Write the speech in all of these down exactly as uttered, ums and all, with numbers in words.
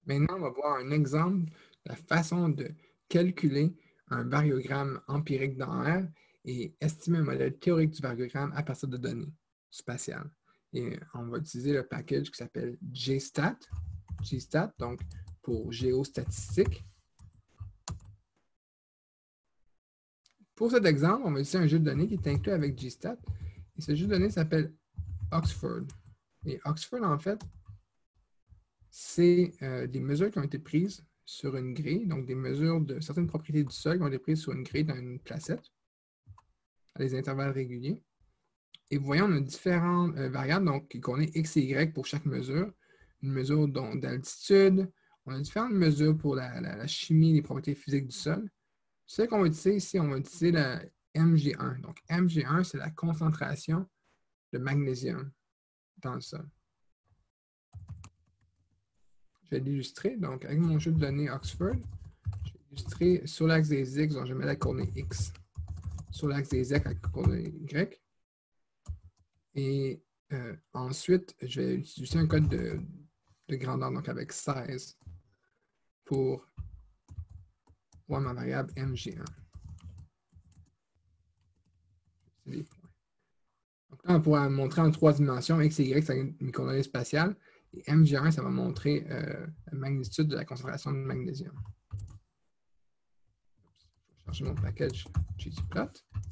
Maintenant, on va voir un exemple de la façon de calculer un variogramme empirique dans R et estimer un modèle théorique du variogramme à partir de données spatiales. Et on va utiliser le package qui s'appelle GStat, GStat, donc pour géostatistique. Pour cet exemple, on va utiliser un jeu de données qui est inclus avec GStat. Et ce jeu de données s'appelle Oxford. Et Oxford, en fait, c'est euh, des mesures qui ont été prises sur une grille, donc des mesures de certaines propriétés du sol qui ont été prises sur une grille dans une placette à des intervalles réguliers. Et vous voyez, on a différentes euh, variables, donc qu'on est x et y pour chaque mesure. Une mesure d'altitude, on a différentes mesures pour la, la, la chimie, les propriétés physiques du sol. Ce qu'on va utiliser ici, on va utiliser la M G un. Donc, M G un, c'est la concentration de magnésium dans le sol. Je vais l'illustrer. Donc, avec mon jeu de données Oxford, je vais illustrer sur l'axe des X, donc je mets la coordonnée X. Sur l'axe des Y, la coordonnée Y. Et euh, ensuite, je vais utiliser un code de, de grandeur, donc avec seize, pour voir ma variable M G un. C'est des points. Donc là, on pourra montrer en trois dimensions. X et Y, c'est mes coordonnées spatiales. Et M G un, ça va montrer euh, la magnitude de la concentration de magnésium. Je vais chercher mon package ggplot.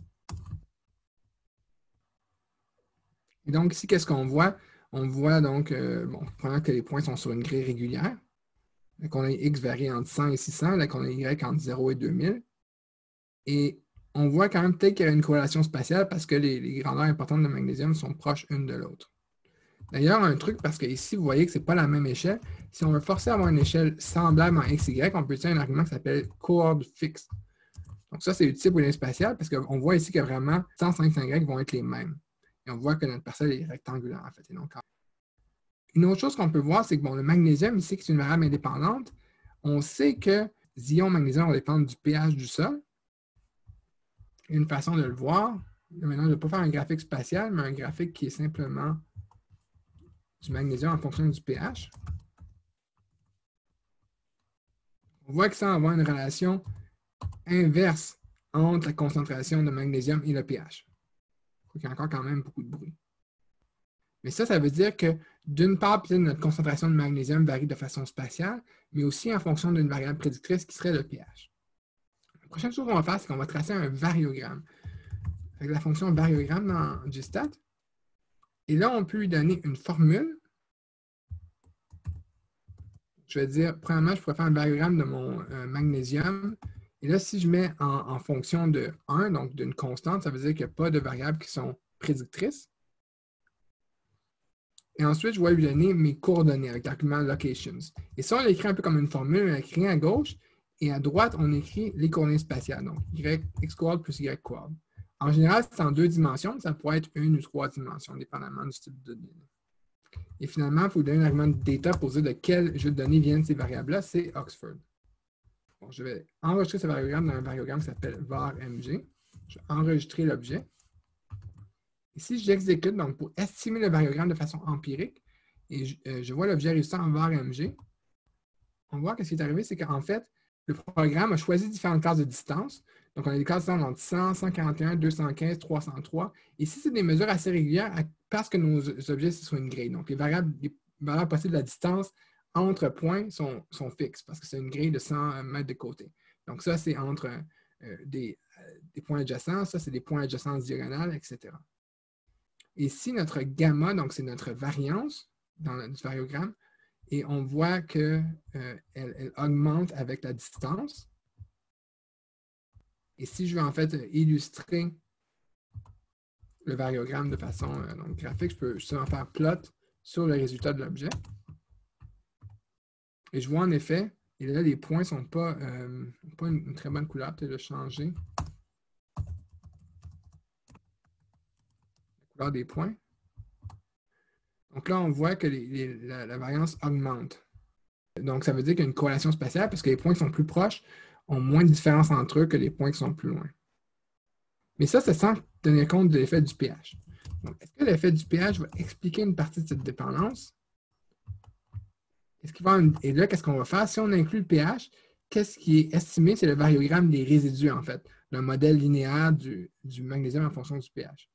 Et donc, ici, qu'est-ce qu'on voit? On voit donc, euh, bon, premièrement que les points sont sur une grille régulière. La coordonnée X varie entre cent et six cents, la coordonnée Y entre zéro et deux mille. Et on voit quand même peut-être qu'il y a une corrélation spatiale parce que les, les grandeurs importantes de magnésium sont proches l'une de l'autre. D'ailleurs, un truc, parce que ici, vous voyez que ce n'est pas la même échelle. Si on veut forcer à avoir une échelle semblable en X Y, on peut utiliser un argument qui s'appelle coord fixe. Donc ça, c'est utile pour les spatiales parce qu'on voit ici que vraiment cent cinquante-cinq Y vont être les mêmes. Et on voit que notre parcelle est rectangulaire, en fait. Et donc, une autre chose qu'on peut voir, c'est que bon, le magnésium, ici, qui est une variable indépendante, on sait que les ions magnésium vont dépendre du pH du sol. Une façon de le voir, maintenant, je ne vais pas faire un graphique spatial, mais un graphique qui est simplement du magnésium en fonction du pH. On voit que ça va avoir une relation inverse entre la concentration de magnésium et le pH. Il y a encore quand même beaucoup de bruit. Mais ça, ça veut dire que d'une part, peut-être notre concentration de magnésium varie de façon spatiale, mais aussi en fonction d'une variable prédictrice qui serait le pH. La prochaine chose qu'on va faire, c'est qu'on va tracer un variogramme. Avec la fonction variogramme dans GStat. Et là, on peut lui donner une formule. Je vais dire, premièrement, je pourrais faire un variogramme de mon euh, magnésium. Et là, si je mets en, en fonction de un, donc d'une constante, ça veut dire qu'il n'y a pas de variables qui sont prédictrices. Et ensuite, je vais lui donner mes coordonnées avec l'argument locations. Et ça, on l'écrit un peu comme une formule, on écrit à gauche, et à droite, on écrit les coordonnées spatiales. Donc, y, x coord plus y coord. En général, c'est en deux dimensions, ça pourrait être une ou trois dimensions, dépendamment du type de données. Et finalement, il faut donner un argument de data pour dire de quel jeu de données viennent ces variables-là, c'est Oxford. Bon, je vais enregistrer ce variogramme dans un variogramme qui s'appelle var.mg. Je vais enregistrer l'objet. Ici, j'exécute donc pour estimer le variogramme de façon empirique. Et je, euh, je vois l'objet résultat en var.mg. On voit que ce qui est arrivé, c'est qu'en fait, le programme a choisi différentes classes de distance. Donc, on a des classes de distance entre cent, cent quarante et un, deux cent quinze, trois cent trois. Ici, c'est des mesures assez régulières parce que nos objets sont sur une grille. Donc, les variables, les valeurs possibles de la distance entre points sont, sont fixes parce que c'est une grille de cent mètres de côté. Donc, ça, c'est entre euh, des, euh, des points adjacents. Ça, c'est des points adjacents diagonales, et cetera. Et ici, notre gamma, donc c'est notre variance dans le variogramme, et on voit qu'elle euh, elle augmente avec la distance. Et si je veux en fait illustrer le variogramme de façon euh, donc, graphique, je peux justement faire plot sur le résultat de l'objet. Et je vois en effet, et là les points ne sont pas, euh, pas une, une très bonne couleur, peut-être de changer la couleur des points. Donc là, on voit que les, les, la, la variance augmente. Donc, ça veut dire qu'il y a une corrélation spatiale parce que les points qui sont plus proches ont moins de différence entre eux que les points qui sont plus loin. Mais ça, c'est sans tenir compte de l'effet du pH. Donc, est-ce que l'effet du pH va expliquer une partie de cette dépendance? Est-ce qu'il va avoir une... Et là, qu'est-ce qu'on va faire? Si on inclut le pH, qu'est-ce qui est estimé? C'est le variogramme des résidus, en fait, d'un modèle linéaire du, du magnésium en fonction du pH.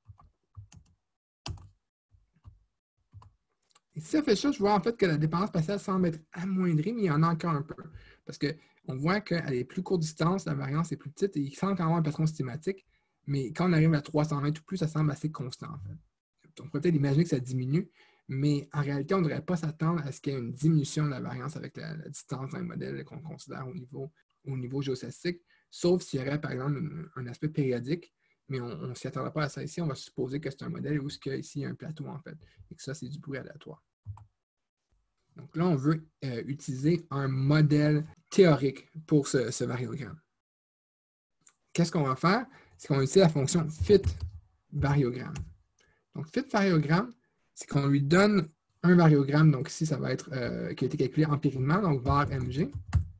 Et si ça fait ça, je vois en fait que la dépendance spatiale semble être amoindrie, mais il y en a encore un peu. Parce qu'on voit qu'à des plus courtes distances, la variance est plus petite et il semble quand même avoir un patron systématique, mais quand on arrive à trois cents mètres ou plus, ça semble assez constant, en fait. On pourrait peut-être imaginer que ça diminue, mais en réalité, on ne devrait pas s'attendre à ce qu'il y ait une diminution de la variance avec la, la distance d'un modèle qu'on considère au niveau, au niveau géostatistique, sauf s'il y aurait, par exemple, un, un aspect périodique, mais on ne s'y attendra pas à ça ici. On va supposer que c'est un modèle où il y a un plateau, en fait, et que ça, c'est du bruit aléatoire. Donc là, on veut euh, utiliser un modèle théorique pour ce, ce variogramme. Qu'est-ce qu'on va faire? C'est qu'on utilise la fonction fit-variogramme. Donc, fit-variogramme, c'est qu'on lui donne un variogramme, donc ici, ça va être euh, qui a été calculé empiriquement, donc var mg.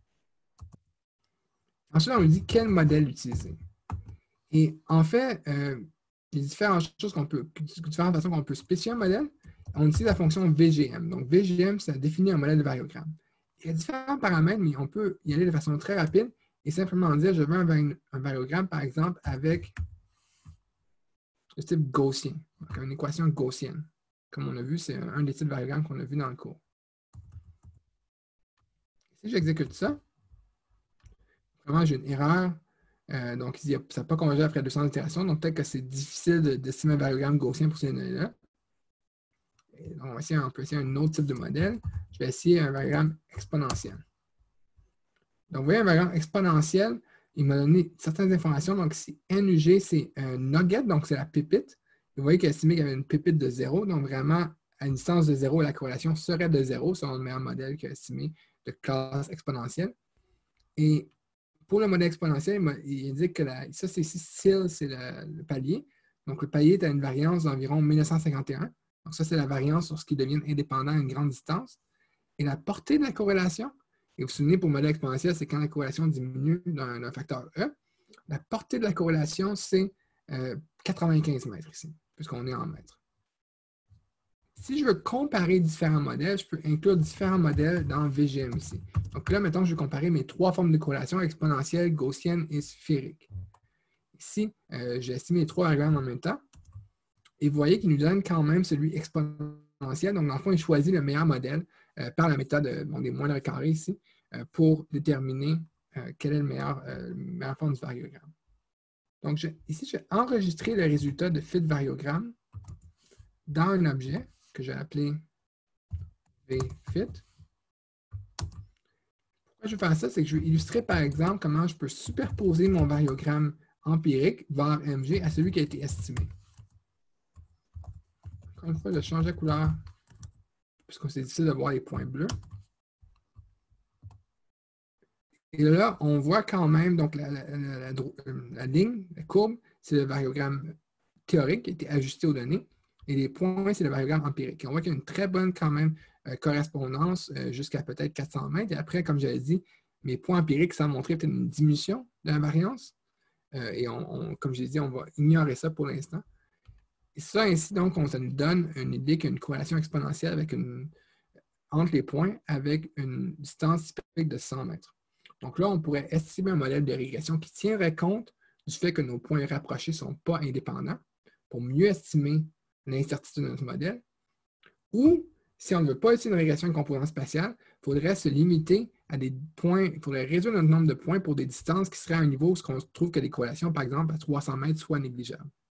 Ensuite, on lui dit quel modèle utiliser. Et en fait, euh, il y a différentes choses qu'on peut, différentes façons qu'on peut spécifier un modèle. On utilise la fonction V G M. Donc, V G M, ça définit un modèle de variogramme. Il y a différents paramètres, mais on peut y aller de façon très rapide et simplement dire, je veux un, un variogramme, par exemple, avec le type gaussien, donc une équation gaussienne. Comme on a vu, c'est un des types de variogrammes qu'on a vu dans le cours. Si j'exécute ça, vraiment, j'ai une erreur. Euh, donc, ça n'a pas convergé après deux cents itérations, donc peut-être que c'est difficile d'estimer un variogramme gaussien pour ces données-là. On va essayer, on peut essayer un autre type de modèle. Je vais essayer un variogramme exponentiel. Donc, vous voyez, un variogramme exponentiel, il m'a donné certaines informations. Donc, ici, N U G, c'est un nugget, donc c'est la pépite. Vous voyez qu'il a estimé qu'il y avait une pépite de zéro. Donc, vraiment, à une distance de zéro, la corrélation serait de zéro, selon le meilleur modèle qu'il a estimé de classe exponentielle. Et pour le modèle exponentiel, il indique que la, ça, c'est ici, C I L, c'est le, le palier. Donc, le palier est à une variance d'environ mille neuf cent cinquante et un. Donc, ça, c'est la variance sur ce qui devient indépendant à une grande distance. Et la portée de la corrélation, et vous vous souvenez, pour le modèle exponentiel, c'est quand la corrélation diminue d'un facteur E. La portée de la corrélation, c'est euh, quatre-vingt-quinze mètres ici, puisqu'on est en mètres. Si je veux comparer différents modèles, je peux inclure différents modèles dans V G M ici. Donc là, mettons, je vais comparer mes trois formes de corrélation, exponentielle, gaussienne et sphérique. Ici, euh, j'ai estimé les trois variables en même temps. Et vous voyez qu'il nous donne quand même celui exponentiel. Donc, dans le fond, il choisit le meilleur modèle euh, par la méthode euh, bon, des moindres carrés ici euh, pour déterminer euh, quelle est le meilleur, euh, meilleure forme du variogramme. Donc, je, ici, je vais enregistrer le résultat de fit variogramme dans un objet que je vais appeler vfit. Pourquoi je vais faire ça? C'est que je vais illustrer, par exemple, comment je peux superposer mon variogramme empirique var mg à celui qui a été estimé. Encore une fois, je change la couleur puisque c'est difficile de voir les points bleus. Et là, on voit quand même donc la, la, la, la, la ligne, la courbe, c'est le variogramme théorique qui a été ajusté aux données. Et les points, c'est le variogramme empirique. Et on voit qu'il y a une très bonne quand même euh, correspondance euh, jusqu'à peut-être quatre cents mètres. Et après, comme j'avais dit, mes points empiriques, ça montrait peut-être une diminution de la variance. Euh, et on, on, comme j'ai dit, on va ignorer ça pour l'instant. Et ça, ainsi, donc, on, ça nous donne une idée qu'il y a une corrélation exponentielle avec une, entre les points avec une distance typique de cent mètres. Donc là, on pourrait estimer un modèle de régression qui tiendrait compte du fait que nos points rapprochés ne sont pas indépendants pour mieux estimer l'incertitude de notre modèle. Ou, si on ne veut pas utiliser une régression de composante spatiale, il faudrait se limiter à des points, il faudrait réduire notre nombre de points pour des distances qui seraient à un niveau où on trouve que les corrélations, par exemple, à trois cents mètres soient négligeables.